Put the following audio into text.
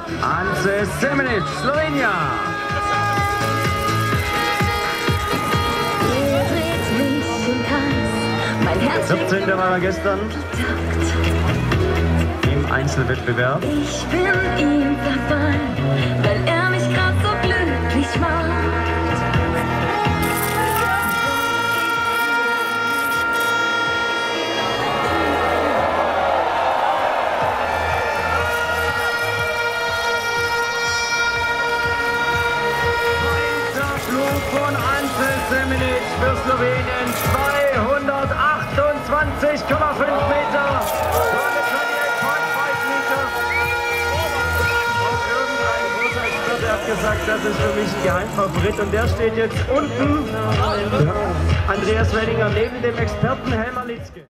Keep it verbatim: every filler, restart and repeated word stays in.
Ante Semenic, Slowenien. vierzehnte war er gestern im Einzelwettbewerb. Ich bin ihm verfallen, weil er mich grad so glücklich macht. Von Ante Semenic für Slowenien, zweihundertachtundzwanzig Komma fünf Meter. Und irgendein großer Experte hat gesagt, das ist für mich ein Geheimfavorit. Und der steht jetzt unten, Andreas Wellinger, neben dem Experten Helmer Litzke.